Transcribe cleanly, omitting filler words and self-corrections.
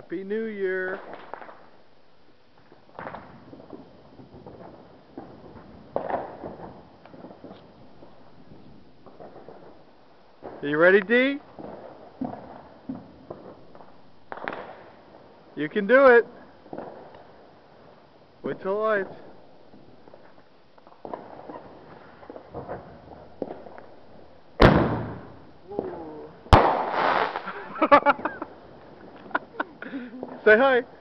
Happy New Year. Are you ready, Dee? You can do it. Wait till lights. Say hi.